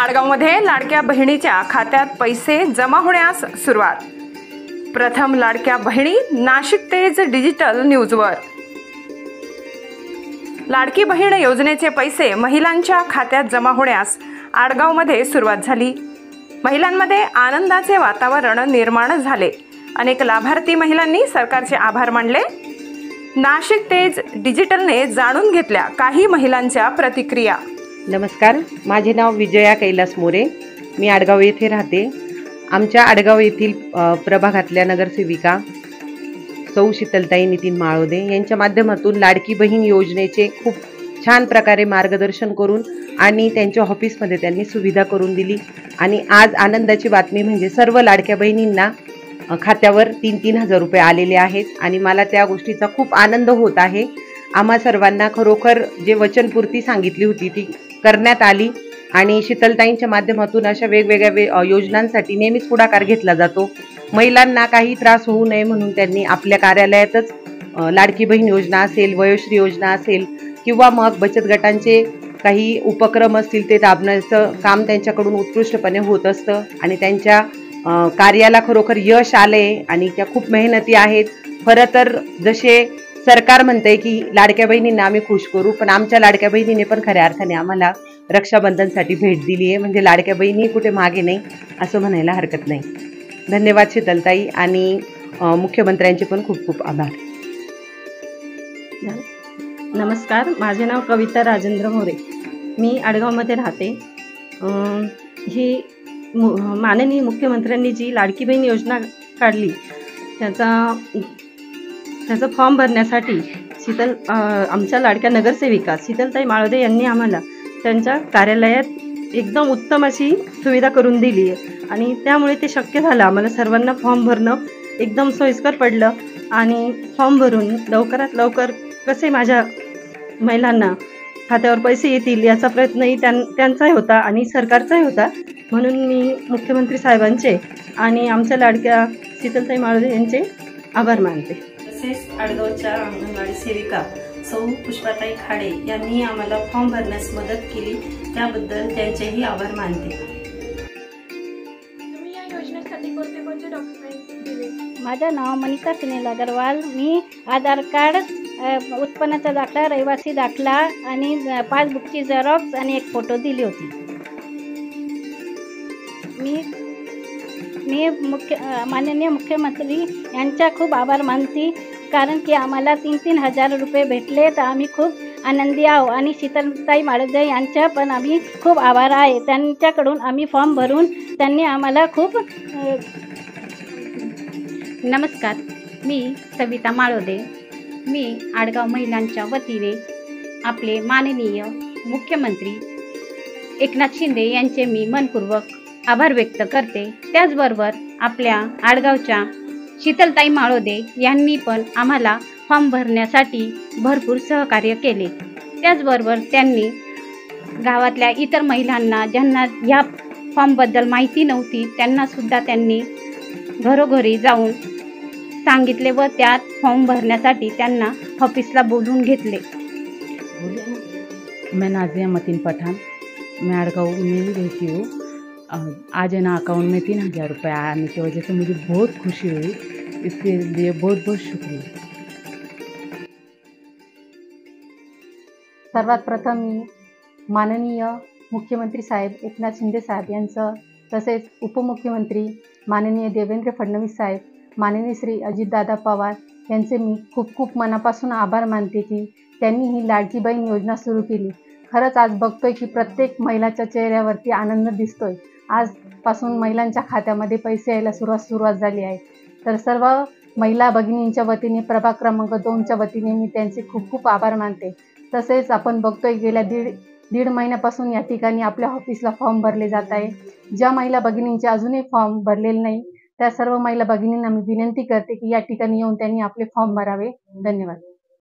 आडगावमध्ये लाडक्या बहिणीच्या खात्यात पैसे जमा होण्यास सुरुवात। प्रथम लाडक्या बहिणी नाशिक तेज डिजिटल न्यूजवर। लाडकी बहीण योजनेचे पैसे महिलांच्या खात्यात जमा होण्यास आडगावमध्ये सुरुवात झाली। महिलांमध्ये आनंदाचे वातावरण निर्माण झाले। अनेक लाभार्थी महिलांनी सरकारचे आभार मानले। नाशिक तेज डिजिटलने जाणून घेतल्या काही महिलांच्या प्रतिक्रिया। नमस्कार, माझे नाव विजया कैलास मोरे, मी आडगाव येथे राहते। आमच्या आडगाव येथील प्रभागातल्या नगरसेविका सौ शीतलताई नितीन माळोदे यांच्या माध्यमातून लाडकी बहीण योजनेचे खूप छान प्रकारे मार्गदर्शन करून आणि त्यांच्या ऑफिसमध्ये त्यांनी सुविधा करून दिली। आणि आज आनंदाची बातमी म्हणजे सर्व लाडक्या बहिणींना खात्यावर 3,000 रुपये आलेले आहेत आणि मला त्या गोष्टीचा खूप आनंद होत आहे। आम्हा सर्वांना खरोखर जे वचनपूर्ती सांगितली होती ती करण्यात आली आणि शीतलताईंच्या माध्यमातून अशा वेगवेगळ्या योजनांसाठी नेहमीच पुढाकार घेतला जातो। महिलांना काही त्रास होऊ नये म्हणून त्यांनी आपल्या कार्यालयातच लाडकी बहीण योजना असेल, वयोश्री योजना असेल किंवा मग बचत गटांचे काही उपक्रम असतील ते राबवण्याचं काम त्यांच्याकडून उत्कृष्टपणे होत असतं आणि त्यांच्या कार्याला खरोखर यश आले आणि त्या खूप मेहनती आहेत। खरं तर जसे सरकार म्हणते की लाडक्या बहिणींना आम्ही खुश करू, पण आमच्या लाडक्या बहिणीने पण खऱ्या अर्थाने आम्हाला रक्षाबंधनसाठी भेट दिली आहे, म्हणजे लाडक्या बहिणी कुठे मागे नाही असं म्हणायला हरकत नाही। धन्यवाद शीतलताई आणि मुख्यमंत्र्यांचे पण खूप खूप आभार। नमस्कार, माझे नाव कविता राजेंद्र मोरे, मी आडगावमध्ये राहते। ही माननीय मुख्यमंत्र्यांनी जी लाडकी बहीण योजना काढली त्याचा फॉर्म भरण्यासाठी आमच्या लाडक्या नगरसेविका शीतलताई माळोदे यांनी आम्हाला त्यांच्या कार्यालयात एकदम उत्तम अशी सुविधा करून दिली आहे आणि त्यामुळे ते शक्य झालं। आम्हाला सर्वांना फॉर्म भरणं एकदम सोयीस्कर पडलं आणि फॉर्म भरून लवकरात लवकर कसे माझ्या महिलांना खात्यावर पैसे येतील याचा प्रयत्नही त्यांचाही होता आणि सरकारचाही होता। म्हणून मी मुख्यमंत्री साहेबांचे आणि आमच्या लाडक्या शीतलताई माळोदे यांचे आभार मानते। तसेच आडगावच्या अंगणवाडी सेविका सौ पुष्पाताई खाडे यांनी आम्हाला फॉर्म भरण्यास मदत केली, त्याबद्दल त्यांचेही आभार मानते। तुम्ही या योजनेसाठी कोणते कोणते डॉक्युमेंट दिले? माझं नाव मनीषा सुनील अग्रवाल, मी आधार कार्ड, उत्पन्नाचा दाखला, रहिवासी दाखला आणि पासबुकची झेरॉक्स आणि एक फोटो दिली होती। मी माननीय मुख्यमंत्री यांचा खूप आभार मानते, कारण की आम्हाला 3,000 रुपये भेटले तर आम्ही खूप आनंदी आहोत आणि शीतलताई माळोदे यांचा पण आम्ही खूप आभार आहे। त्यांच्याकडून आम्ही फॉर्म भरून त्यांनी आम्हाला खूप नमस्कार, मी सविता माळोदे, मी आडगाव महिलांच्या वतीने आपले माननीय मुख्यमंत्री एकनाथ शिंदे यांचे मी मनपूर्वक आभार व्यक्त करते। त्याचबरोबर आपल्या आडगावच्या शीतलताई माळोदे यांनी पण आम्हाला फॉर्म भरण्यासाठी भरपूर सहकार्य केले। त्याचबरोबर त्यांनी गावातल्या इतर महिलांना ज्यांना ह्या फॉर्मबद्दल माहिती नव्हती त्यांनासुद्धा त्यांनी घरोघरी जाऊन सांगितले व त्यात फॉर्म भरण्यासाठी त्यांना ऑफिसला बोलवून घेतले। मैं नाजिया मतीन पठान, मैं आड़गांव में रहती हूँ। आज है ना अकाउंट में 3,000 रुपये आने की वजह से मुझे बहुत खुशी हुई, इसके लिए बहुत बहुत शुक्रिया। सर्वात प्रथम मी माननीय मुख्यमंत्री साहेब एकनाथ शिंदे साहेब यांचं, तसेच उपमुख्यमंत्री माननीय देवेंद्र फडणवीस साहेब, माननीय श्री अजितदादा पवार यांचे मी खूप खूप मनापासून आभार मानते की त्यांनी ही लाडकी बहीण योजना सुरू केली। खरंच आज बघतोय की प्रत्येक महिलाच्या चेहऱ्यावरती आनंद दिसतोय। आजपासून महिलांच्या खात्यामध्ये पैसे यायला सुरुवात झाली आहे। तर सर्व महिला भगिनींच्या वतीने, प्रभाग क्रमांक 2च्या वतीने मी त्यांचे खूप खूप आभार मानते। तसेच आपण बघतोय गेल्या दीड महिन्यापासून या ठिकाणी आपल्या ऑफिसला फॉर्म भरले जात आहे। ज्या महिला भगिनींचे अजूनही फॉर्म भरलेले नाही त्या सर्व महिला भगिनींना मी विनंती करते की या ठिकाणी येऊन त्यांनी आपले फॉर्म भरावे। धन्यवाद।